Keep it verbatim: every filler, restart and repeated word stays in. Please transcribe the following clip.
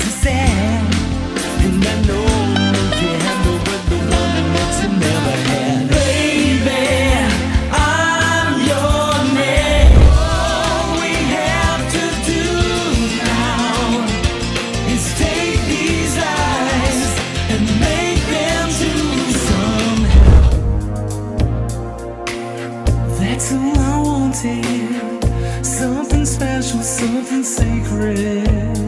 are sad, and I know you can't handle but the one that you never had. Baby, I'm your man. All we have to do now is take these eyes and make them true somehow. That's who I wanted. Something special, something sacred.